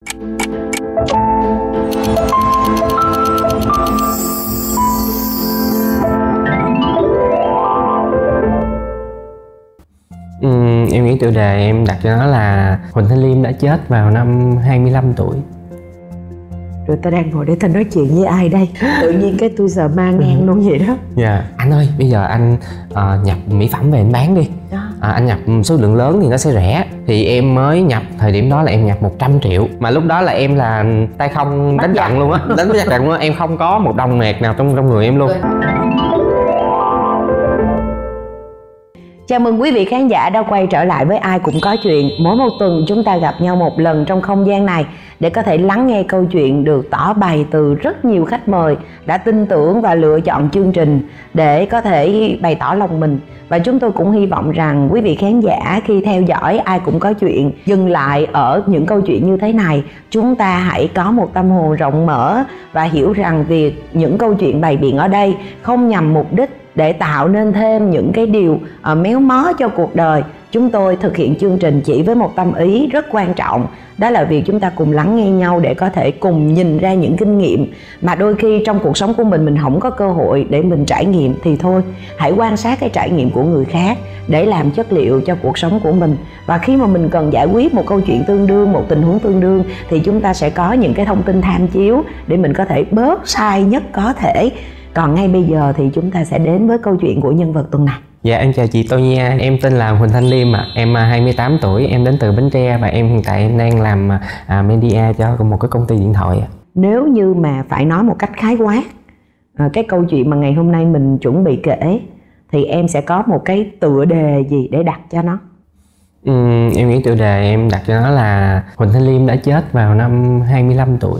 Em nghĩ tiêu đề em đặt cho nó là Huỳnh Thanh Liêm đã chết vào năm 25 tuổi. Rồi ta đang ngồi để ta nói chuyện với ai đây? Tự nhiên cái tôi giờ mang ngang luôn vậy đó. Dạ. Anh ơi, bây giờ anh nhập mỹ phẩm về anh bán đi. Anh nhập số lượng lớn thì nó sẽ rẻ. Thì em mới nhập, thời điểm đó là em nhập 100 triệu. Mà lúc đó là em là tay không đánh trận luôn á. Đánh trận luôn á, em không có một đồng nẹt nào trong người em luôn. Chào mừng quý vị khán giả đã quay trở lại với Ai Cũng Có Chuyện. Mỗi một tuần chúng ta gặp nhau một lần trong không gian này để có thể lắng nghe câu chuyện được tỏ bày từ rất nhiều khách mời đã tin tưởng và lựa chọn chương trình để có thể bày tỏ lòng mình. Và chúng tôi cũng hy vọng rằng quý vị khán giả khi theo dõi Ai Cũng Có Chuyện dừng lại ở những câu chuyện như thế này, chúng ta hãy có một tâm hồn rộng mở và hiểu rằng việc những câu chuyện bày biện ở đây không nhằm mục đích để tạo nên thêm những cái điều méo mó cho cuộc đời. Chúng tôi thực hiện chương trình chỉ với một tâm ý rất quan trọng, đó là việc chúng ta cùng lắng nghe nhau để có thể cùng nhìn ra những kinh nghiệm mà đôi khi trong cuộc sống của mình không có cơ hội để mình trải nghiệm. Thì thôi, hãy quan sát cái trải nghiệm của người khác để làm chất liệu cho cuộc sống của mình. Và khi mà mình cần giải quyết một câu chuyện tương đương, một tình huống tương đương, thì chúng ta sẽ có những cái thông tin tham chiếu để mình có thể bớt sai nhất có thể. Còn ngay bây giờ thì chúng ta sẽ đến với câu chuyện của nhân vật tuần này. Dạ, em chào chị Tô Nha, em tên là Huỳnh Thanh Liêm ạ. Em 28 tuổi, em đến từ Bến Tre và em hiện tại em đang làm media cho một cái công ty điện thoại. Nếu như mà phải nói một cách khái quát cái câu chuyện mà ngày hôm nay mình chuẩn bị kể thì em sẽ có một cái tựa đề gì để đặt cho nó? Em nghĩ tựa đề em đặt cho nó là Huỳnh Thanh Liêm đã chết vào năm 25 tuổi.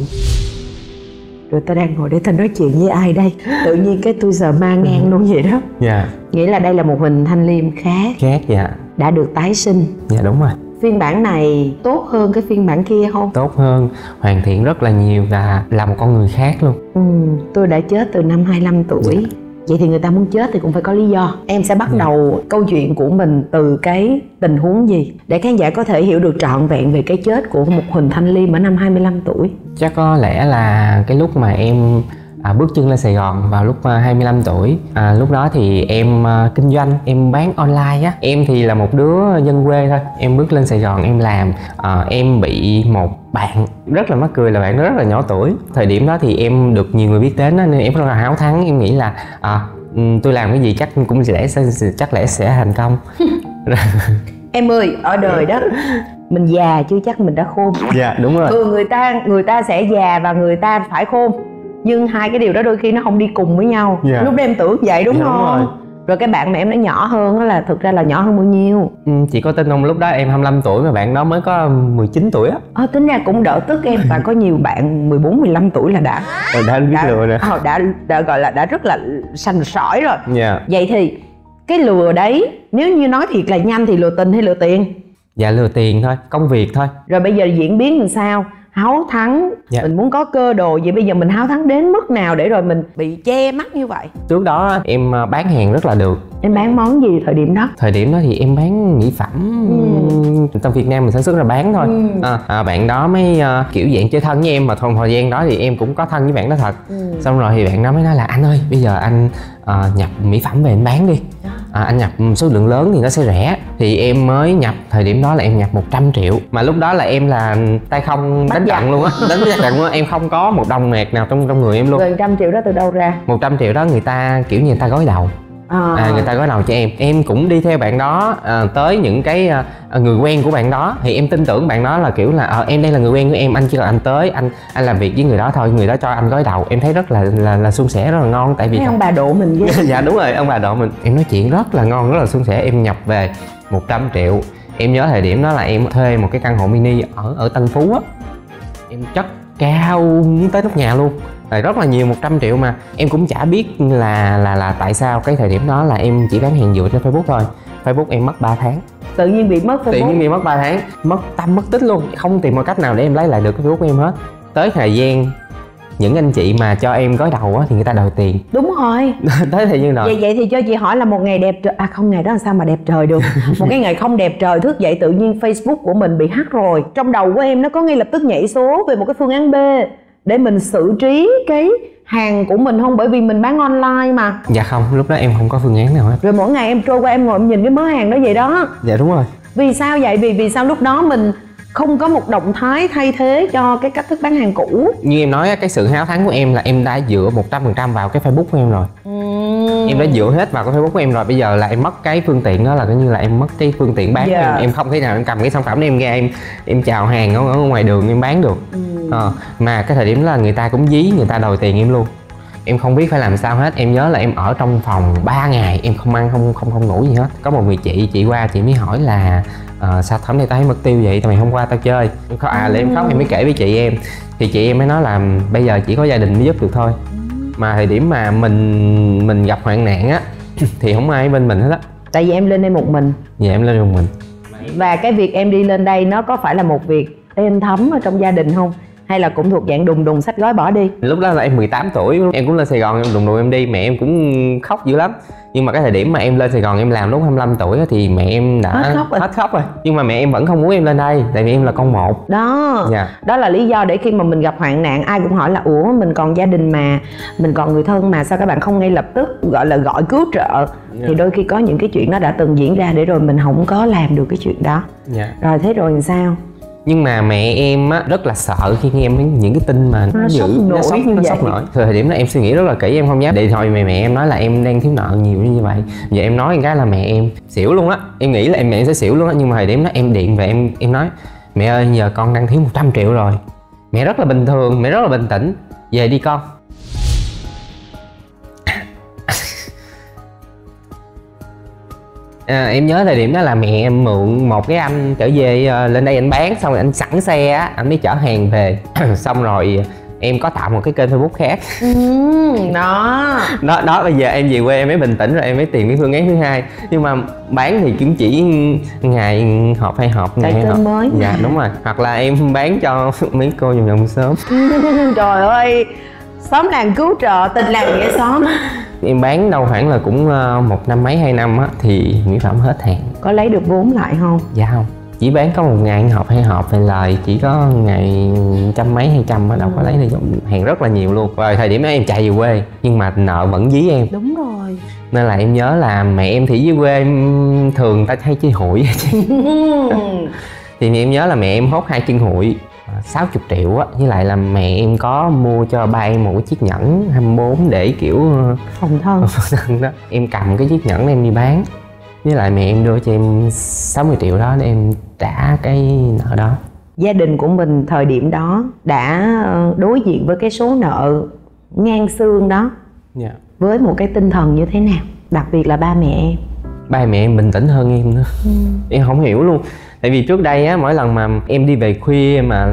Rồi ta đang ngồi để ta nói chuyện với ai đây? Tự nhiên cái tôi giờ mang ngang luôn vậy đó. Dạ. Nghĩa là đây là một Huỳnh Thanh Liêm khác. Dạ. Đã được tái sinh. Dạ đúng rồi. Phiên bản này tốt hơn cái phiên bản kia không? Tốt hơn, hoàn thiện rất là nhiều và là một con người khác luôn. Tôi đã chết từ năm 25 tuổi. Vậy thì người ta muốn chết thì cũng phải có lý do. Em sẽ bắt đầu câu chuyện của mình từ cái tình huống gì để khán giả có thể hiểu được trọn vẹn về cái chết của một Huỳnh Thanh Liêm ở năm 25 tuổi? Chắc có lẽ là cái lúc mà em bước chân lên Sài Gòn vào lúc 25 tuổi. Lúc đó thì em kinh doanh, em bán online á. Em thì là một đứa dân quê thôi. Em bước lên Sài Gòn em làm. Em bị một bạn rất là mắc cười, là bạn đó rất là nhỏ tuổi. Thời điểm đó thì em được nhiều người biết đến đó, nên em rất là háo thắng. Em nghĩ là tôi làm cái gì chắc cũng chắc lẽ sẽ thành công. Em ơi, ở đời đó mình già chưa chắc mình đã khôn. Dạ đúng rồi. Thường người ta sẽ già và người ta phải khôn, nhưng hai cái điều đó đôi khi nó không đi cùng với nhau. Lúc đó em tưởng vậy đúng không? Rồi cái bạn mà em nói nhỏ hơn đó là thực ra là nhỏ hơn bao nhiêu? Chị có tin không, lúc đó em 25 tuổi mà bạn đó mới có 19 tuổi á. Tính ra cũng đỡ tức em. Và có nhiều bạn 14-15 tuổi là đã biết lừa rồi. đã gọi là đã rất là sành sỏi rồi. Vậy thì cái lừa đấy, nếu như nói thiệt là nhanh thì lừa tình hay lừa tiền? Dạ lừa tiền thôi, công việc thôi. Rồi bây giờ diễn biến làm sao? Háo thắng, mình muốn có cơ đồ. Vậy bây giờ mình háo thắng đến mức nào để rồi mình bị che mắt như vậy? Trước đó em bán hàng rất là được. Em bán món gì thời điểm đó? Thời điểm đó thì em bán mỹ phẩm. Trong Việt Nam mình sản xuất ra bán thôi. Bạn đó mới kiểu dạng chơi thân với em. Mà thời gian đó thì em cũng có thân với bạn đó thật. Xong rồi thì bạn đó mới nói là anh ơi, bây giờ anh nhập mỹ phẩm về anh bán đi. Anh nhập số lượng lớn thì nó sẽ rẻ. Thì em mới nhập, thời điểm đó là em nhập 100 triệu. Mà lúc đó là em là tay không đánh trận luôn á. Đánh trận luôn á, em không có một đồng nẹt nào trong người em luôn. Rồi 100 triệu đó từ đâu ra? 100 triệu đó người ta kiểu như người ta gói đầu. Người ta gói đầu cho em cũng đi theo bạn đó tới những cái người quen của bạn đó. Thì em tin tưởng bạn đó là kiểu là em đây là người quen của em, anh chỉ cần anh tới anh làm việc với người đó thôi, người đó cho anh gói đầu. Em thấy rất là suôn sẻ, rất là ngon. Tại vì ông bà độ mình với dạ đúng rồi, ông bà độ mình. Em nói chuyện rất là ngon, rất là suôn sẻ. Em nhập về 100 triệu. Em nhớ thời điểm đó là em thuê một cái căn hộ mini ở Tân Phú á. Em chất cao tới nóc nhà luôn. Rất là nhiều, 100 triệu mà em cũng chả biết là tại sao cái thời điểm đó là em chỉ bán hàng dựa trên Facebook thôi. Facebook em mất 3 tháng. Tự nhiên bị mất Facebook. Tự nhiên bị mất 3 tháng, mất tâm mất tích luôn, không tìm một cách nào để em lấy lại được cái Facebook của em hết. Tới thời gian những anh chị mà cho em gối đầu á thì người ta đòi tiền. Đúng rồi. Tới thời gian rồi. Vậy thì cho chị hỏi là một ngày đẹp trời, không, ngày đó làm sao mà đẹp trời được. Một cái ngày không đẹp trời, thức dậy tự nhiên Facebook của mình bị hack rồi. Trong đầu của em nó có ngay lập tức nhảy số về một cái phương án B để mình xử trí cái hàng của mình không? Bởi vì mình bán online mà. Dạ không, lúc đó em không có phương án nào hết. Rồi mỗi ngày em trôi qua em ngồi em nhìn cái mớ hàng đó vậy đó. Dạ đúng rồi. Vì sao vậy? Vì sao lúc đó mình không có một động thái thay thế cho cái cách thức bán hàng cũ? Như em nói, cái sự háo thắng của em là em đã dựa 100% vào cái Facebook của em rồi. Em đã dựa hết vào cái Facebook của em rồi. Bây giờ là em mất cái phương tiện đó, là coi như là em mất cái phương tiện bán. Em không thể nào em cầm cái sản phẩm đó em ra em chào hàng ở ngoài đường em bán được. Mà cái thời điểm đó là người ta cũng dí, người ta đòi tiền em luôn. Em không biết phải làm sao hết. Em nhớ là em ở trong phòng 3 ngày em không ăn không ngủ gì hết. Có một người chị qua, chị mới hỏi là sao hôm nay tao thấy mất tiêu vậy, tao mày hôm qua tao chơi. Là em khóc, em mới kể với chị em. Thì chị em mới nói là bây giờ chỉ có gia đình mới giúp được thôi. Mà thời điểm mà mình gặp hoạn nạn á thì không ai bên mình hết á. Tại vì em lên đây một mình. Dạ em lên một mình. Và cái việc em đi lên đây nó có phải là một việc êm thấm ở trong gia đình không? Hay là cũng thuộc dạng đùng đùng xách gói bỏ đi? Lúc đó là em 18 tuổi, em cũng lên Sài Gòn em đùng đùng em đi, mẹ em cũng khóc dữ lắm. Nhưng mà cái thời điểm mà em lên Sài Gòn em làm lúc 25 tuổi thì mẹ em đã hết khóc rồi. Nhưng mà mẹ em vẫn không muốn em lên đây, tại vì em là con một. Đó, đó là lý do để khi mà mình gặp hoạn nạn ai cũng hỏi là ủa mình còn gia đình mà, mình còn người thân mà, sao các bạn không ngay lập tức gọi cứu trợ. Thì đôi khi có những cái chuyện nó đã từng diễn ra để rồi mình không có làm được cái chuyện đó. Rồi thế rồi làm sao? Nhưng mà mẹ em á rất là sợ khi nghe những cái tin mà nó sốc nổi. Thời điểm đó em suy nghĩ rất là kỹ, em không dám điện thoại mẹ em nói là em đang thiếu nợ nhiều như vậy. Giờ em nói cái là mẹ em xỉu luôn á. Em nghĩ là mẹ em sẽ xỉu luôn á. Nhưng mà thời điểm đó em điện về em nói mẹ ơi, giờ con đang thiếu 100 triệu rồi. Mẹ rất là bình thường, mẹ rất là bình tĩnh. Về đi con. Em nhớ thời điểm đó là mẹ em mượn một cái anh trở về lên đây anh bán, xong rồi anh sẵn xe á, anh mới chở hàng về. Xong rồi em có tạo một cái kênh Facebook khác. Đó bây giờ em về quê em mới bình tĩnh rồi em mới tìm cái phương án thứ hai. Nhưng mà bán thì cũng chỉ ngày họp hay họp ngày hay họp mới. Dạ đúng rồi. Hoặc là em bán cho mấy cô vòng sớm. Trời ơi, xóm làng cứu trợ, tình làng nghĩa xóm. Em bán đâu khoảng là cũng 1 năm mấy 2 năm á thì mỹ phẩm hết hàng. Có lấy được vốn lại không? Dạ không, chỉ bán có một ngày hộp hay hộp về lời chỉ có ngày 100 mấy 200 á, đâu có lấy được hàng rất là nhiều luôn. Và thời điểm đó em chạy về quê nhưng mà nợ vẫn dí em. Đúng rồi. Nên là em nhớ là mẹ em thì dưới quê em thường ta hay chơi hụi. Thì em nhớ là mẹ em hốt 2 chân hụi 60 triệu á, với lại là mẹ em có mua cho ba em một cái chiếc nhẫn 24 để kiểu phòng thân đó. Em cầm cái chiếc nhẫn em đi bán, với lại mẹ em đưa cho em 60 triệu đó để em trả cái nợ đó. Gia đình của mình thời điểm đó đã đối diện với cái số nợ ngang xương đó với một cái tinh thần như thế nào? Đặc biệt là ba mẹ em. Ba mẹ em bình tĩnh hơn em nữa. Em không hiểu luôn. Tại vì trước đây á, mỗi lần mà em đi về khuya mà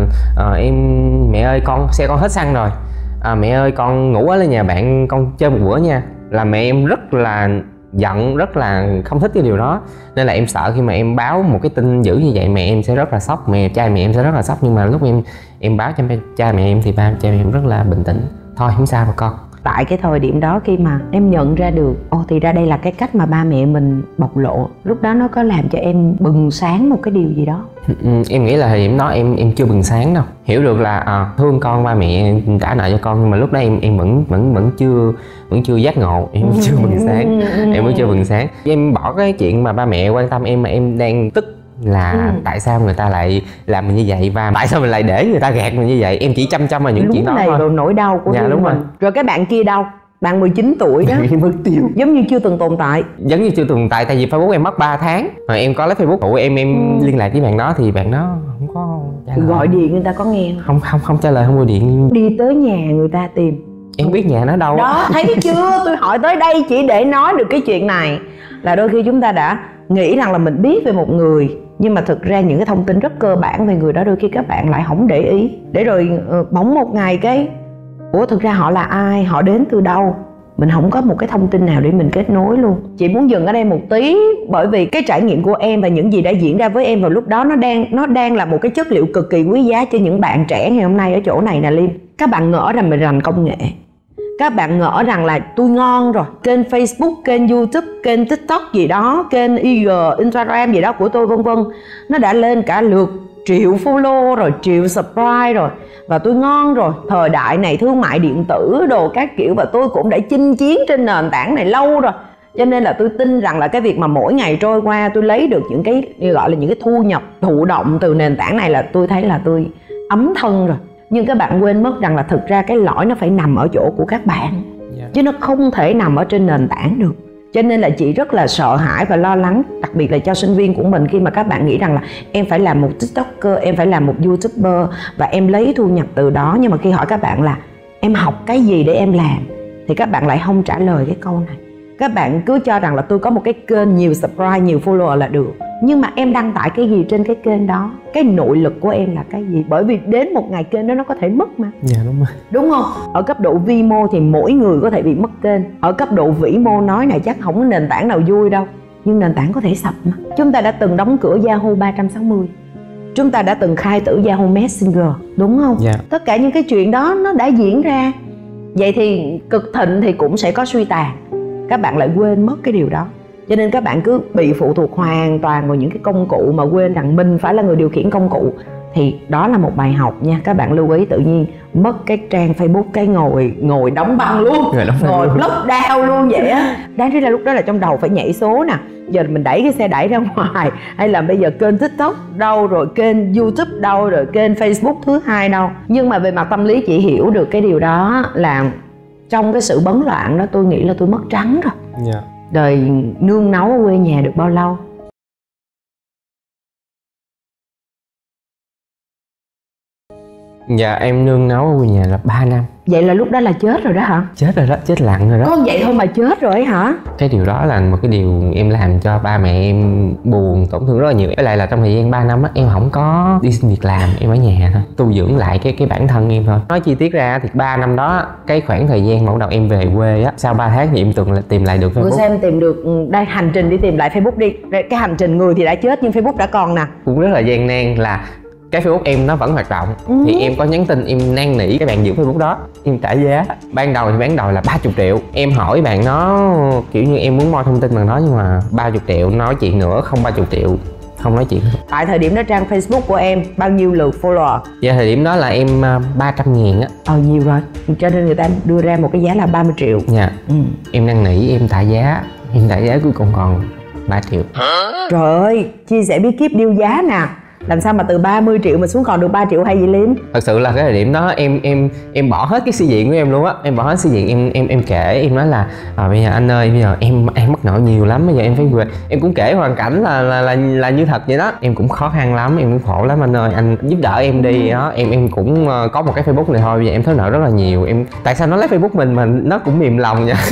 mẹ ơi xe con hết xăng rồi, mẹ ơi con ngủ ở lên nhà bạn con chơi một bữa nha, là mẹ em rất là giận, rất là không thích cái điều đó. Nên là em sợ khi mà em báo một cái tin dữ như vậy mẹ em sẽ rất là sốc, cha mẹ em sẽ rất là sốc. Nhưng mà lúc em báo cho cha mẹ em thì cha mẹ em rất là bình tĩnh, thôi không sao mà con. Tại cái thời điểm đó khi mà em nhận ra được thì ra đây là cái cách mà ba mẹ mình bộc lộ, lúc đó nó có làm cho em bừng sáng một cái điều gì đó? Em nghĩ là thời điểm đó em chưa bừng sáng đâu. Hiểu được là thương con, ba mẹ trả nợ cho con, nhưng mà lúc đó em vẫn chưa giác ngộ, em vẫn chưa bừng sáng. Em vẫn chưa bừng sáng. Em bỏ cái chuyện mà ba mẹ quan tâm em mà em đang tức là tại sao người ta lại làm mình như vậy và tại sao mình lại để người ta gạt mình như vậy. Em chỉ chăm vào những chuyện đó thôi. Rồi nỗi đau của riêng mình. Rồi cái bạn kia đâu? Bạn 19 tuổi đó mất tiêu, giống như chưa từng tồn tại. Giống như chưa tồn tại. Tại vì Facebook em mất 3 tháng rồi em có lấy Facebook của em liên lạc với bạn đó thì bạn đó không có trả lời. Gọi điện người ta có nghe không trả lời, không gọi điện. Đi tới nhà người ta tìm, em không biết nhà nó đâu đó. Thấy chưa, tôi hỏi tới đây chỉ để nói được cái chuyện này. Là đôi khi chúng ta đã nghĩ rằng là mình biết về một người, nhưng mà thực ra những cái thông tin rất cơ bản về người đó đôi khi các bạn lại không để ý. Để rồi bỗng một ngày cái thực ra họ là ai, họ đến từ đâu, mình không có một cái thông tin nào để mình kết nối luôn. Chị muốn dừng ở đây một tí, bởi vì cái trải nghiệm của em và những gì đã diễn ra với em vào lúc đó nó đang là một cái chất liệu cực kỳ quý giá cho những bạn trẻ ngày hôm nay ở chỗ này nè Liêm. Các bạn ngỡ rằng mình rành công nghệ, các bạn ngỡ rằng là tôi ngon rồi, kênh Facebook, kênh YouTube, kênh TikTok gì đó, kênh IG, Instagram gì đó của tôi vân vân, nó đã lên cả lượt triệu follow rồi, triệu subscribe rồi, và tôi ngon rồi. Thời đại này thương mại điện tử đồ các kiểu, và tôi cũng đã chinh chiến trên nền tảng này lâu rồi, cho nên là tôi tin rằng là cái việc mà mỗi ngày trôi qua tôi lấy được những cái gọi là những cái thu nhập thụ động từ nền tảng này là tôi thấy là tôi ấm thân rồi. Nhưng các bạn quên mất rằng là thực ra cái lỗi nó phải nằm ở chỗ của các bạn, chứ nó không thể nằm ở trên nền tảng được. Cho nên là chị rất là sợ hãi và lo lắng, đặc biệt là cho sinh viên của mình, khi mà các bạn nghĩ rằng là em phải làm một TikToker, em phải làm một YouTuber và em lấy thu nhập từ đó. Nhưng mà khi hỏi các bạn là em học cái gì để em làm, thì các bạn lại không trả lời cái câu này. Các bạn cứ cho rằng là tôi có một cái kênh nhiều subscribe, nhiều follower là được. Nhưng mà em đăng tải cái gì trên cái kênh đó, cái nội lực của em là cái gì? Bởi vì đến một ngày kênh đó nó có thể mất mà. Dạ đúng rồi. Đúng không? Ở cấp độ vi mô thì mỗi người có thể bị mất kênh. Ở cấp độ vĩ mô nói này chắc không có nền tảng nào vui đâu, nhưng nền tảng có thể sập mà. Chúng ta đã từng đóng cửa Yahoo 360, chúng ta đã từng khai tử Yahoo Messenger, đúng không? Dạ. Tất cả những cái chuyện đó nó đã diễn ra. Vậy thì cực thịnh thì cũng sẽ có suy tàn. Các bạn lại quên mất cái điều đó. Cho nên các bạn cứ bị phụ thuộc hoàn toàn vào những cái công cụ mà quên rằng mình phải là người điều khiển công cụ. Thì đó là một bài học nha. Các bạn lưu ý, tự nhiên mất cái trang Facebook, cái ngồi đóng băng luôn, ngồi lockdown luôn vậy á. Đáng lý là lúc đó là trong đầu phải nhảy số nè, giờ mình đẩy cái xe đẩy ra ngoài, hay là bây giờ kênh TikTok đâu, rồi kênh YouTube đâu, rồi kênh Facebook thứ hai đâu. Nhưng mà về mặt tâm lý chị hiểu được cái điều đó, là trong cái sự bấn loạn đó tôi nghĩ là tôi mất trắng rồi. Yeah. Đời nương náu ở quê nhà được bao lâu. Dạ em nương náu ở quê nhà là 3 năm. Vậy là lúc đó là chết rồi đó hả? Chết rồi đó, chết lặng rồi đó. Con vậy thôi mà chết rồi ấy hả? Cái điều đó là một cái điều em làm cho ba mẹ em buồn, tổn thương rất là nhiều. Với lại là trong thời gian 3 năm á, em không có đi xin việc làm, em ở nhà thôi, tu dưỡng lại cái bản thân em thôi. Nói chi tiết ra thì 3 năm đó, cái khoảng thời gian mà bắt đầu em về quê á, sau 3 tháng thì em tìm lại được Facebook. Bữa xem tìm được, đây hành trình đi tìm lại Facebook đi. Cái hành trình người thì đã chết nhưng Facebook đã còn nè. Cũng rất là gian nan là cái Facebook em nó vẫn hoạt động. Thì em có nhắn tin em năn nỉ cái bạn giữ Facebook đó, em trả giá. Ban đầu thì bán đầu là 30 triệu. Em hỏi bạn nó kiểu như em muốn moi thông tin bằng nó, nhưng mà 30 triệu nói chuyện nữa, không 30 triệu không nói chuyện. Tại thời điểm đó trang Facebook của em bao nhiêu lượt follower? Dạ thời điểm đó là em 300.000 á. Nhiều rồi, cho nên người ta đưa ra một cái giá là 30 triệu. Dạ. Em năn nỉ, em trả giá cuối cùng còn 3 triệu. Trời ơi, chia sẻ bí kíp điêu giá nè. Làm sao mà từ 30 triệu mà xuống còn được 3 triệu hay gì Liêm? Thật sự là cái thời điểm đó em bỏ hết cái sĩ diện của em luôn á. Em bỏ hết sĩ diện, em kể, em nói là bây giờ anh ơi, bây giờ em mắc nợ nhiều lắm, bây giờ em phải về. Em cũng kể hoàn cảnh là như thật vậy đó. Em cũng khó khăn lắm, em cũng khổ lắm anh ơi, anh giúp đỡ em đi đó. Em cũng có một cái Facebook này thôi, bây giờ em thiếu nợ rất là nhiều. Tại sao nó lấy Facebook mình mà nó cũng mềm lòng vậy?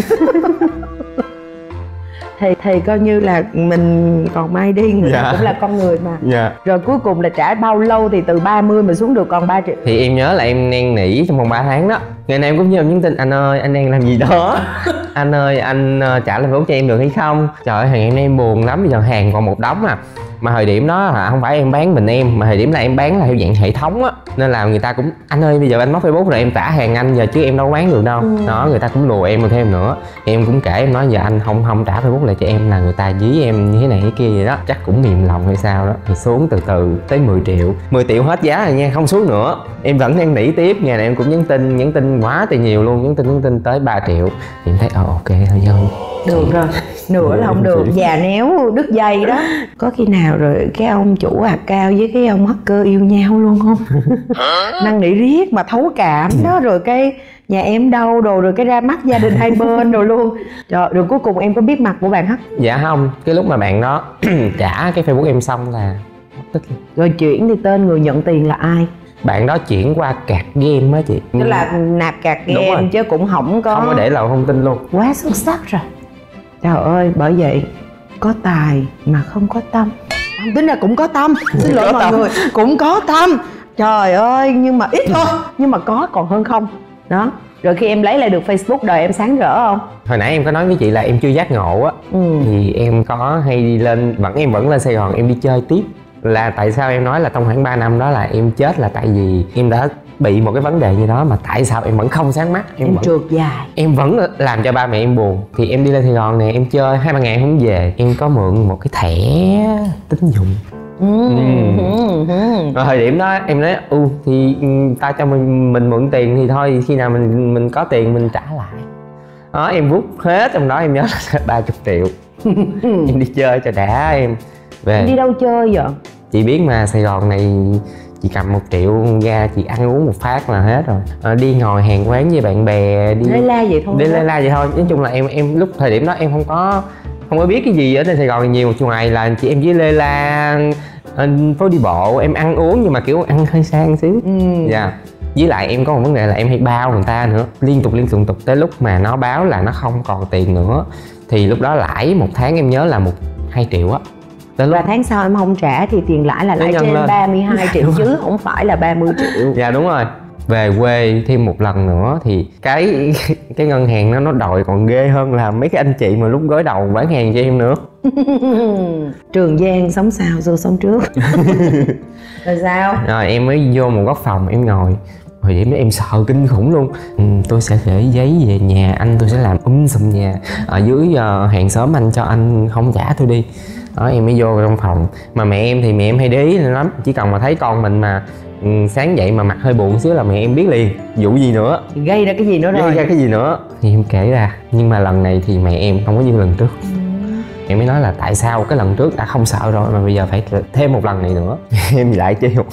Thì coi như là mình còn may đi, người ta cũng là con người mà. Rồi cuối cùng là trả bao lâu thì từ 30 mà xuống được còn 3 triệu? Thì em nhớ là em năn nỉ trong vòng 3 tháng đó. Ngày nào em cũng nhớ nhắn tin, anh ơi anh đang làm gì đó, anh ơi anh trả lại Facebook cho em được hay không. Trời ơi, hàng em buồn lắm, bây giờ hàng còn một đống à. Mà thời điểm đó là không phải em bán mình em, mà thời điểm là em bán là theo dạng hệ thống á, nên là người ta cũng, anh ơi bây giờ anh mất Facebook rồi em trả hàng anh giờ, chứ em đâu bán được đâu. Đó, người ta cũng lùa em thêm nữa. Thì em cũng kể, em nói giờ anh không trả Facebook lại cho em là người ta dí em như thế này thế kia vậy đó, chắc cũng mềm lòng hay sao đó. Thì xuống từ từ tới 10 triệu. 10 triệu hết giá rồi nha, không xuống nữa. Em vẫn năn nỉ tiếp, ngày này em cũng nhắn tin quá thì nhiều luôn, nhắn tin tới 3 triệu. Thì em thấy ok thôi thôi. Được rồi, nửa là không được, già néo đứt dây đó. Có khi nào rồi cái ông chủ cao với cái ông hacker yêu nhau luôn không? Năn nỉ riết mà thấu cảm đó, rồi cái nhà em đâu đồ, rồi cái ra mắt gia đình hai bên rồi luôn. Trời, rồi cuối cùng em có biết mặt của bạn hack? Dạ không, cái lúc mà bạn đó trả cái Facebook em xong là mất tích luôn. Rồi chuyển thì tên người nhận tiền là ai? Bạn đó chuyển qua card game á chị. Tức là nạp card game chứ cũng không có để lộ thông tin luôn. Quá xuất sắc rồi. Trời ơi, bởi vậy có tài mà không có tâm. Không, tính ra cũng có tâm, xin lỗi mọi người, cũng có tâm. Trời ơi, nhưng mà ít thôi, nhưng mà có còn hơn không. Đó, rồi khi em lấy lại được Facebook đời em sáng rỡ không? Hồi nãy em có nói với chị là em chưa giác ngộ á. Thì em có hay đi lên, em vẫn lên Sài Gòn em đi chơi tiếp. Là tại sao em nói là trong khoảng 3 năm đó là em chết, là tại vì em đã bị một cái vấn đề như đó mà tại sao em vẫn không sáng mắt, em vẫn trượt dài, em vẫn làm cho ba mẹ em buồn. Thì em đi lên Sài Gòn này em chơi 2-3 ngày em không về, em có mượn một cái thẻ tín dụng. Thời điểm đó em nói thì tao cho mình mượn tiền thì thôi, khi nào mình có tiền mình trả lại. Đó, em rút hết trong đó, em nhớ là 30 triệu. Em đi chơi cho đã em về. Em đi đâu chơi vậy? Chị biết mà, Sài Gòn này chị cầm 1 triệu ra chị ăn uống một phát là hết rồi. Đi ngồi hàng quán với bạn bè, đi lê la vậy thôi. Đi lê la vậy thôi. Nói chung là em lúc thời điểm đó em không có biết cái gì ở trên Sài Gòn này nhiều, ngoài là chị em với lê la phố đi bộ, em ăn uống nhưng mà kiểu ăn hơi sang xíu. Dạ. Với lại em có một vấn đề là em hay bao người ta nữa, liên tục tới lúc mà nó báo là nó không còn tiền nữa thì lúc đó lãi một tháng em nhớ là 1-2 triệu á. Và tháng sau em không trả thì tiền lãi là lãi trên 32 triệu chứ không phải là 30 triệu. Dạ đúng rồi. Về quê thêm một lần nữa thì cái ngân hàng nó đòi còn ghê hơn là mấy cái anh chị mà lúc gối đầu bán hàng cho em nữa. Trường Giang sống sao xưa sống trước. Rồi sao? Rồi em mới vô một góc phòng em ngồi. Hồi điểm đó em sợ kinh khủng luôn. Tôi sẽ gửi giấy về nhà anh, tôi sẽ làm sùm nhà ở dưới hàng xóm anh cho anh không trả tôi đi. Đó, em mới vô trong phòng. Mà mẹ em hay để ý lắm, chỉ cần mà thấy con mình mà sáng dậy mà mặt hơi buồn xíu là mẹ em biết liền vụ gì nữa, gây ra cái gì nữa rồi. Gây ra cái gì nữa thì em kể ra. Nhưng mà lần này thì mẹ em không có như lần trước. Em mới nói là tại sao cái lần trước đã không sợ rồi mà bây giờ phải thêm một lần này nữa. Em lại chơi hụi.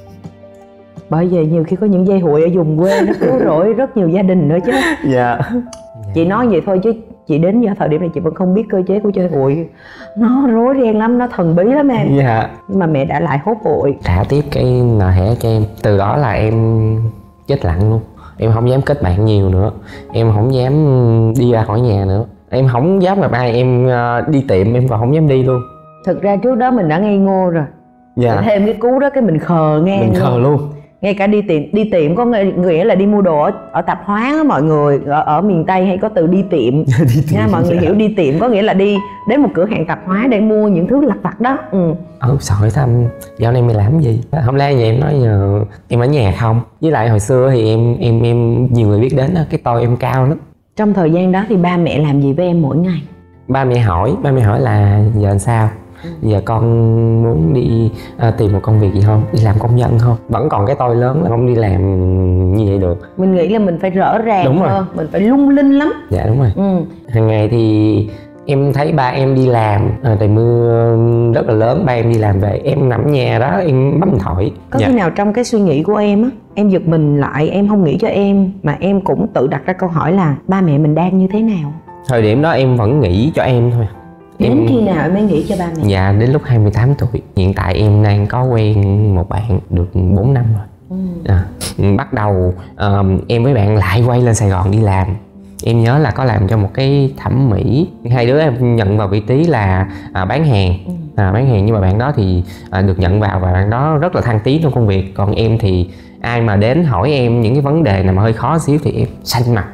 Bởi vì nhiều khi có những dây hụi ở vùng quê nó cứu rỗi rất nhiều gia đình nữa chứ. Dạ. Chị nói vậy thôi chứ chị đến giờ thời điểm này chị vẫn không biết cơ chế của chơi hụi. Nó rối ren lắm, nó thần bí lắm em. Dạ. Nhưng mà mẹ đã lại hốt hụi, trả tiếp cái nợ thẻ cho em. Từ đó là em chết lặng luôn. Em không dám kết bạn nhiều nữa, em không dám đi ra khỏi nhà nữa, em không dám gặp ai. Em đi tiệm em còn không dám đi luôn. Thực ra trước đó mình đã ngây ngô rồi. Dạ. Thêm cái cú đó cái mình khờ ngang. Mình khờ luôn. Ngay cả đi tiệm có nghĩa là đi mua đồ ở tạp hóa á mọi người, ở miền Tây hay có từ đi tiệm. Nha, mọi người hiểu đi tiệm có nghĩa là đi đến một cửa hàng tạp hóa để mua những thứ lặt vặt đó. Hỏi thăm dạo này mày làm gì, không lẽ vậy em nói giờ em ở nhà không. Với lại hồi xưa thì em nhiều người biết đến đó, cái tôi em cao lắm. Trong thời gian đó thì ba mẹ làm gì với em mỗi ngày? Ba mẹ hỏi là giờ làm sao, giờ con muốn đi tìm một công việc gì không, đi làm công nhân không. Vẫn còn cái tôi lớn là không đi làm như vậy được. Mình nghĩ là mình phải rõ ràng đúng hơn, rồi. Mình phải lung linh lắm. Dạ đúng rồi. Hàng ngày thì em thấy ba em đi làm, trời mưa rất là lớn, ba em đi làm về em nằm nhà đó em bấm điện thoại. Có khi nào trong cái suy nghĩ của em á, em giật mình lại, em không nghĩ cho em mà em cũng tự đặt ra câu hỏi là ba mẹ mình đang như thế nào? Thời điểm đó em vẫn nghĩ cho em thôi. Đến khi nào em mới nghĩ cho ba mẹ? Dạ đến lúc 28 tuổi. Hiện tại em đang có quen một bạn được 4 năm rồi. Bắt đầu em với bạn lại quay lên Sài Gòn đi làm. Em nhớ là có làm cho một cái thẩm mỹ. Hai đứa em nhận vào vị trí là bán hàng. Bán hàng, nhưng mà bạn đó thì được nhận vào và bạn đó rất là thăng tiến trong công việc. Còn em thì ai mà đến hỏi em những cái vấn đề nào mà hơi khó xíu thì em xanh mặt,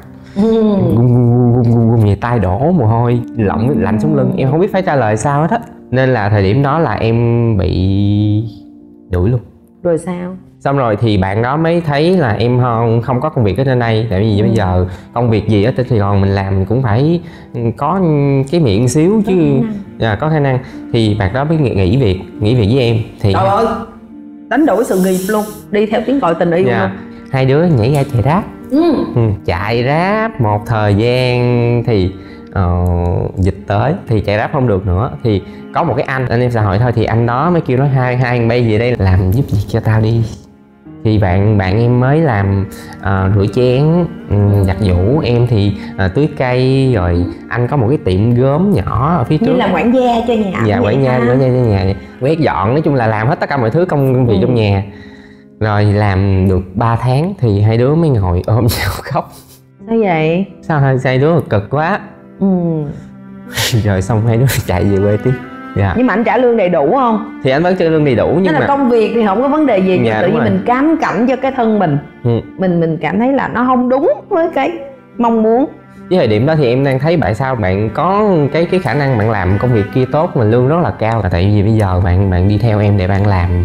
gung về tay đổ mồ hôi, lạnh xuống lưng, em không biết phải trả lời sao hết á. Nên là thời điểm đó là em bị đuổi luôn. Rồi sao? Xong rồi thì bạn đó mới thấy là em không có công việc ở trên đây. Tại vì bây giờ công việc gì ở trên Sài Gòn mình làm mình cũng phải có cái miệng xíu chứ. Có khả năng. Thì bạn đó mới nghỉ việc với em. Thì trời ơi, đánh đổi sự nghiệp luôn, đi theo tiếng gọi tình yêu luôn. Hai đứa nhảy ra chạy rap. Chạy rap một thời gian thì dịch tới thì chạy rap không được nữa. Thì có một cái anh em xã hội thôi, thì anh đó mới kêu nói hai anh bay về đây làm giúp việc cho tao đi. Thì bạn em mới làm rửa chén, giặt giũ. Em thì tưới cây. Rồi anh có một cái tiệm gốm nhỏ ở phía trước, như là quản gia cho nhà. Dạ quản gia cho nhà, quét dọn, nói chung là làm hết tất cả mọi thứ công việc trong nhà. Rồi làm được 3 tháng thì hai đứa mới ngồi ôm nhau khóc. Sao vậy? Sao hai đứa cực quá. Rồi xong hai đứa chạy về quê tiếp. Dạ. Nhưng mà anh trả lương đầy đủ không? Thì anh vẫn trả lương đầy đủ, nhưng mà công việc thì không có vấn đề gì. Nhưng tự nhiên mình cám cảnh cho cái thân mình. Mình cảm thấy là nó không đúng với cái mong muốn. Với thời điểm đó thì em đang thấy tại sao bạn có cái khả năng bạn làm công việc kia tốt mà lương rất là cao. Là tại vì bây giờ bạn đi theo em để bạn làm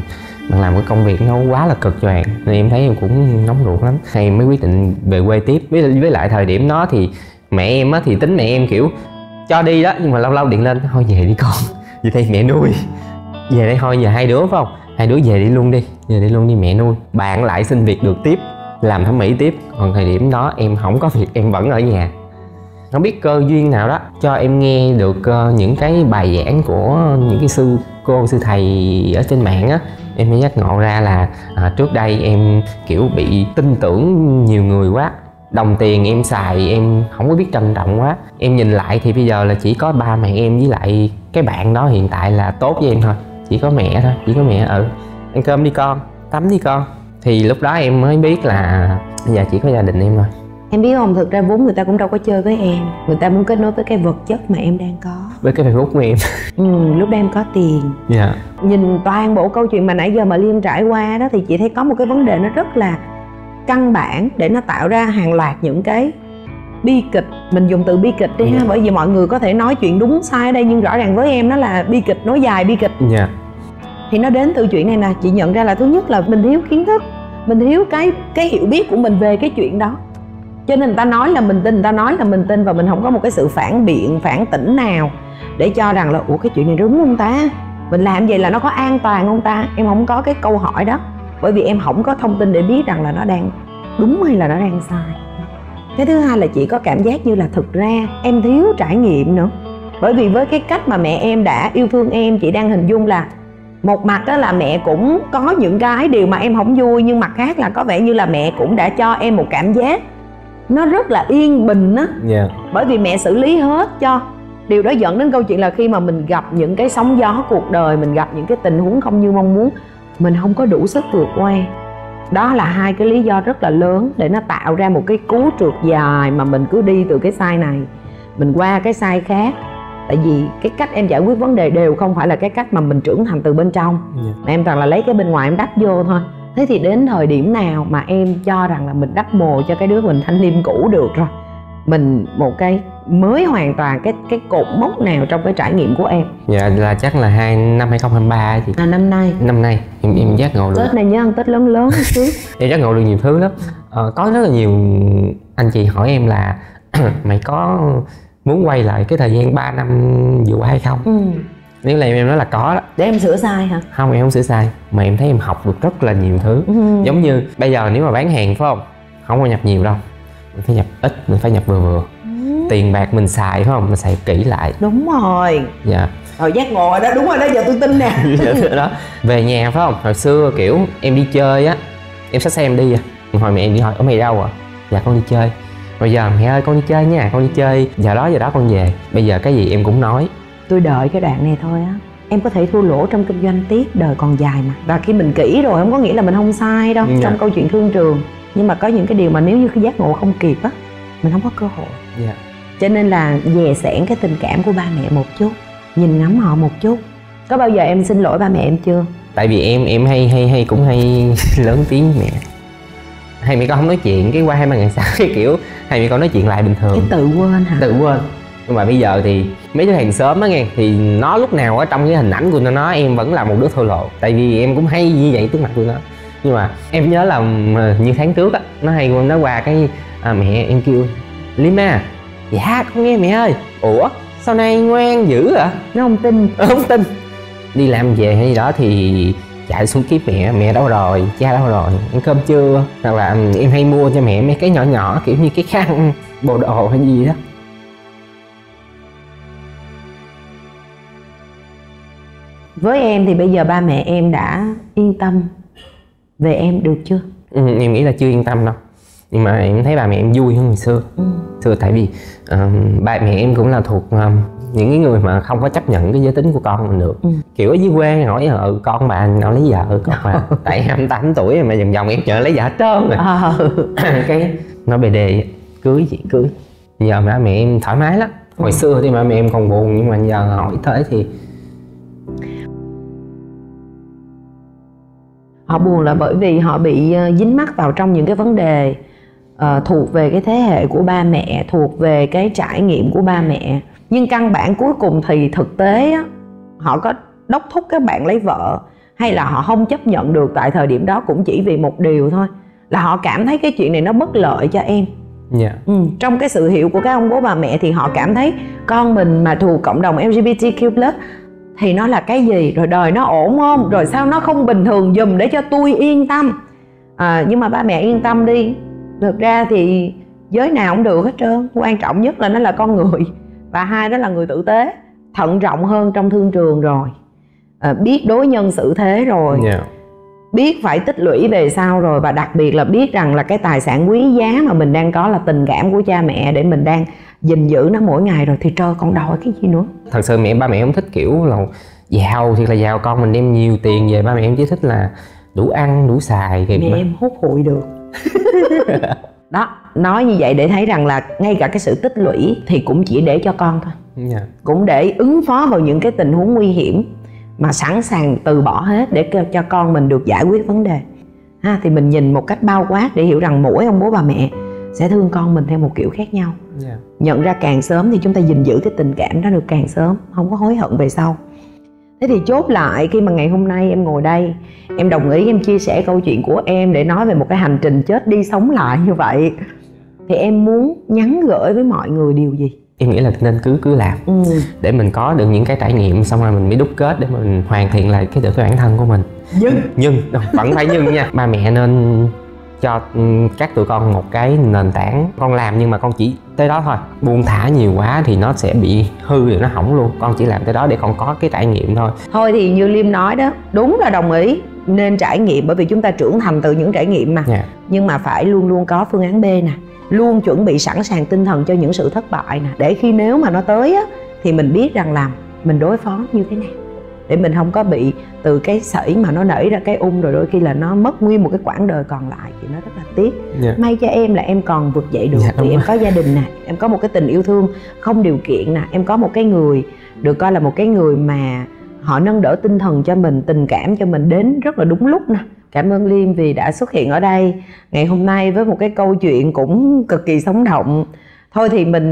bạn làm cái công việc nó quá là cực cho bạn, nên em thấy em cũng nóng ruột lắm. Em mới quyết định về quê tiếp. Với lại thời điểm đó thì mẹ em á, thì tính mẹ em kiểu cho đi đó, nhưng mà lâu lâu điện lên thôi về đi con, về đây mẹ nuôi, về đây thôi, giờ hai đứa phải không, hai đứa về đi luôn đi, về đi luôn đi mẹ nuôi. Bạn lại xin việc được tiếp, làm thẩm mỹ tiếp. Còn thời điểm đó em không có việc, em vẫn ở nhà. Không biết cơ duyên nào đó cho em nghe được những cái bài giảng của những cái sư cô sư thầy ở trên mạng á. Em mới giác ngộ ra là trước đây em kiểu bị tin tưởng nhiều người quá, đồng tiền em xài em không có biết trân trọng quá. Em nhìn lại thì bây giờ là chỉ có ba mẹ em với lại cái bạn đó hiện tại là tốt với em thôi. Chỉ có mẹ thôi, chỉ có mẹ ăn cơm đi con, tắm đi con. Thì lúc đó em mới biết là bây giờ chỉ có gia đình em thôi. Em biết không, thực ra vốn người ta cũng đâu có chơi với em, người ta muốn kết nối với cái vật chất mà em đang có, với cái Facebook của em. Lúc đó em có tiền. Dạ. Nhìn toàn bộ câu chuyện mà nãy giờ mà Liên trải qua đó, thì chị thấy có một cái vấn đề nó rất là căn bản để nó tạo ra hàng loạt những cái bi kịch. Mình dùng từ bi kịch đi ha, bởi vì mọi người có thể nói chuyện đúng sai ở đây, nhưng rõ ràng với em nó là bi kịch nối dài bi kịch. Dạ. Thì nó đến từ chuyện này nè, chị nhận ra là thứ nhất là mình thiếu kiến thức, mình thiếu cái hiểu biết của mình về cái chuyện đó. Cho nên người ta nói là mình tin, người ta nói là mình tin, và mình không có một cái sự phản biện, phản tỉnh nào để cho rằng là ủa cái chuyện này đúng không ta, mình làm vậy là nó có an toàn không ta. Em không có cái câu hỏi đó, bởi vì em không có thông tin để biết rằng là nó đang đúng hay là nó đang sai. Cái thứ hai là chị có cảm giác như là thực ra em thiếu trải nghiệm nữa. Bởi vì với cái cách mà mẹ em đã yêu thương em, chị đang hình dung là một mặt đó là mẹ cũng có những cái điều mà em không vui, nhưng mặt khác là có vẻ như là mẹ cũng đã cho em một cảm giác nó rất là yên bình á. Bởi vì mẹ xử lý hết cho. Điều đó dẫn đến câu chuyện là khi mà mình gặp những cái sóng gió cuộc đời, mình gặp những cái tình huống không như mong muốn, mình không có đủ sức vượt qua. Đó là hai cái lý do rất là lớn để nó tạo ra một cái cú trượt dài mà mình cứ đi từ cái sai này mình qua cái sai khác. Tại vì cái cách em giải quyết vấn đề đều không phải là cái cách mà mình trưởng thành từ bên trong, mà em toàn là lấy cái bên ngoài em đắp vô thôi. Thế thì đến thời điểm nào mà em cho rằng là mình đắp mồ cho cái đứa mình thanh liêm cũ được rồi, mình một cái mới hoàn toàn, cái cột mốc nào trong cái trải nghiệm của em? Dạ là chắc là năm 2023 chị. Năm nay em giác ngộ được. Tết này nhớ ăn Tết lớn lớn chứ. Em giác ngộ được nhiều thứ lắm. Có rất là nhiều anh chị hỏi em là mày có muốn quay lại cái thời gian 3 năm vừa qua hay không? Nếu là em nói là có đó. Để em sửa sai hả? Không, em không sửa sai, mà em thấy em học được rất là nhiều thứ. Giống như bây giờ nếu mà bán hàng phải không có nhập nhiều đâu, mình phải nhập ít, mình phải nhập vừa vừa. Tiền bạc mình xài phải không, mình xài kỹ lại. Đúng rồi. Dạ. Rồi giác ngộ rồi đó, đúng rồi đó, giờ tôi tin nè. Dạ, đó. Về nhà phải không, hồi xưa kiểu em đi chơi á, em xách xe em đi hồi mẹ em đi hỏi ở mày đâu à, dạ con đi chơi. Bây giờ mẹ ơi con đi chơi nha, con đi chơi giờ đó con về. Bây giờ cái gì em cũng nói. Tôi đợi cái đoạn này thôi á. Em có thể thua lỗ trong kinh doanh tiếp, đời còn dài mà. Và khi mình kỹ rồi không có nghĩa là mình không sai đâu. Trong câu chuyện thương trường. Nhưng mà có những cái điều mà nếu như cái giác ngộ không kịp á, mình không có cơ hội. Cho nên là dè xẻn cái tình cảm của ba mẹ một chút, nhìn ngắm họ một chút. Có bao giờ em xin lỗi ba mẹ em chưa? Tại vì em hay cũng hay lớn tiếng mẹ. Hay mẹ con không nói chuyện, cái qua 2-3 ngày sau cái kiểu hay mẹ con nói chuyện lại bình thường. Cái tự quên hả? Tự quên. Nhưng mà bây giờ thì mấy đứa hàng xóm á nghe, thì nó lúc nào ở trong cái hình ảnh của nó em vẫn là một đứa thô lộ. Tại vì em cũng hay như vậy trước mặt tụi nó. Nhưng mà em nhớ là như tháng trước á, nó hay nó qua cái mẹ em kêu Lima, dạ con nghe mẹ ơi. Ủa sau này ngoan dữ à? Nó không tin. Không tin. Đi làm về hay gì đó thì chạy xuống kiếp mẹ đâu rồi, cha đâu rồi, ăn cơm chưa? Hoặc là em hay mua cho mẹ mấy cái nhỏ nhỏ kiểu như cái khăn bộ đồ hay gì đó. Với em thì bây giờ ba mẹ em đã yên tâm về em được chưa? Em nghĩ là chưa yên tâm đâu. Nhưng mà em thấy ba mẹ em vui hơn hồi xưa. Xưa tại vì ba mẹ em cũng là thuộc những cái người mà không có chấp nhận cái giới tính của con mình được. Kiểu ở dưới quê hỏi con bà nào lấy vợ, con bà tại 28 tuổi mà vòng vòng em chợ lấy vợ hết trơn rồi. Cái nói bề đề cưới chị cưới. Giờ ba mẹ em thoải mái lắm. Hồi xưa thì ba mẹ em còn buồn, nhưng mà giờ hỏi thế thì họ buồn là bởi vì họ bị dính mắc vào trong những cái vấn đề thuộc về cái thế hệ của ba mẹ, thuộc về cái trải nghiệm của ba mẹ. Nhưng căn bản cuối cùng thì thực tế á, họ có đốc thúc các bạn lấy vợ hay là họ không chấp nhận được tại thời điểm đó cũng chỉ vì một điều thôi, là họ cảm thấy cái chuyện này nó bất lợi cho em. Trong cái sự hiểu của các ông bố bà mẹ thì họ cảm thấy con mình mà thuộc cộng đồng LGBTQ+ thì nó là cái gì, rồi đời nó ổn không, rồi sao nó không bình thường giùm để cho tôi yên tâm. Nhưng mà ba mẹ yên tâm đi, thực ra thì giới nào cũng được hết trơn, quan trọng nhất là nó là con người, và hai đó là người tử tế, thận trọng hơn trong thương trường rồi, biết đối nhân xử thế rồi, biết phải tích lũy về sau rồi, và đặc biệt là biết rằng là cái tài sản quý giá mà mình đang có là tình cảm của cha mẹ để mình đang gìn giữ nó mỗi ngày rồi, thì trời còn đòi cái gì nữa. Thật sự ba mẹ không thích kiểu là giàu thì là giàu, con mình đem nhiều tiền về, ba mẹ em chỉ thích là đủ ăn đủ xài. Mẹ em hút hụi được. Đó, nói như vậy để thấy rằng là ngay cả cái sự tích lũy thì cũng chỉ để cho con thôi, cũng để ứng phó vào những cái tình huống nguy hiểm, mà sẵn sàng từ bỏ hết để cho con mình được giải quyết vấn đề ha. Thì mình nhìn một cách bao quát để hiểu rằng mỗi ông bố bà mẹ sẽ thương con mình theo một kiểu khác nhau. Nhận ra càng sớm thì chúng ta gìn giữ cái tình cảm đó được càng sớm, không có hối hận về sau. Thế thì chốt lại, khi mà ngày hôm nay em ngồi đây, em đồng ý em chia sẻ câu chuyện của em để nói về một cái hành trình chết đi sống lại như vậy, thì em muốn nhắn gửi với mọi người điều gì? Em nghĩ là nên cứ làm để mình có được những cái trải nghiệm, xong rồi mình mới đúc kết để mình hoàn thiện lại cái bản thân của mình. Nhưng vẫn phải nha. Ba mẹ nên cho các tụi con một cái nền tảng. Con làm nhưng mà con chỉ tới đó thôi, buông thả nhiều quá thì nó sẽ bị hư rồi nó hỏng luôn. Con chỉ làm tới đó để con có cái trải nghiệm thôi. Thôi thì như Liêm nói đó, đúng là đồng ý nên trải nghiệm, bởi vì chúng ta trưởng thành từ những trải nghiệm mà. Nhưng mà phải luôn luôn có phương án B nè, luôn chuẩn bị sẵn sàng tinh thần cho những sự thất bại nè, để khi nếu mà nó tới á thì mình biết rằng là mình đối phó như thế nào, để mình không có bị từ cái sảy mà nó nảy ra cái rồi đôi khi là nó mất nguyên một cái quãng đời còn lại, thì nó rất là tiếc. May cho em là em còn vực dậy được, vì em có gia đình nè, em có một cái tình yêu thương không điều kiện nè, em có một cái người được coi là một cái người mà họ nâng đỡ tinh thần cho mình, tình cảm cho mình đến rất là đúng lúc nè. Cảm ơn Liêm vì đã xuất hiện ở đây ngày hôm nay với một cái câu chuyện cũng cực kỳ sống động. Thôi thì mình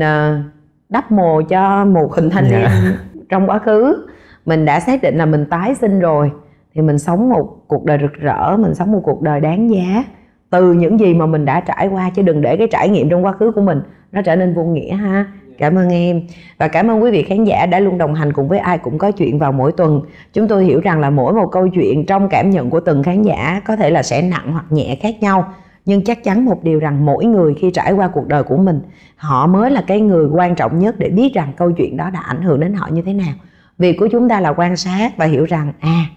đắp mồ cho một hình thanh niên trong quá khứ. Mình đã xác định là mình tái sinh rồi, thì mình sống một cuộc đời rực rỡ, mình sống một cuộc đời đáng giá từ những gì mà mình đã trải qua, chứ đừng để cái trải nghiệm trong quá khứ của mình nó trở nên vô nghĩa ha. Cảm ơn em, và cảm ơn quý vị khán giả đã luôn đồng hành cùng với Ai Cũng Có Chuyện vào mỗi tuần. Chúng tôi hiểu rằng là mỗi một câu chuyện trong cảm nhận của từng khán giả có thể là sẽ nặng hoặc nhẹ khác nhau, nhưng chắc chắn một điều rằng mỗi người khi trải qua cuộc đời của mình, họ mới là cái người quan trọng nhất để biết rằng câu chuyện đó đã ảnh hưởng đến họ như thế nào. Việc của chúng ta là quan sát và hiểu rằng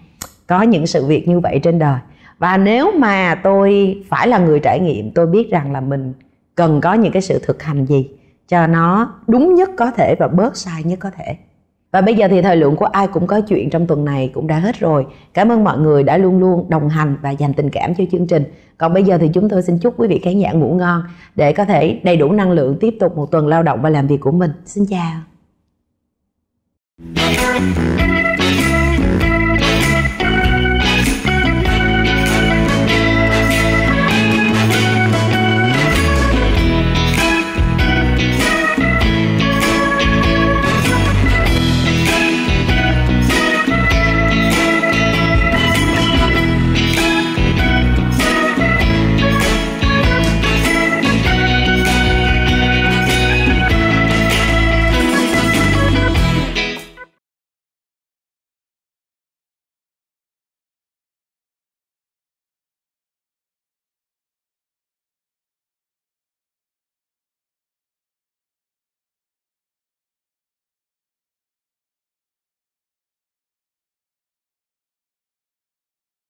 có những sự việc như vậy trên đời, và nếu mà tôi phải là người trải nghiệm, tôi biết rằng là mình cần có những cái sự thực hành gì cho nó đúng nhất có thể và bớt sai nhất có thể. Và bây giờ thì thời lượng của Ai Cũng Có Chuyện trong tuần này cũng đã hết rồi. Cảm ơn mọi người đã luôn luôn đồng hành và dành tình cảm cho chương trình. Còn bây giờ thì chúng tôi xin chúc quý vị khán giả ngủ ngon để có thể đầy đủ năng lượng tiếp tục một tuần lao động và làm việc của mình. Xin chào.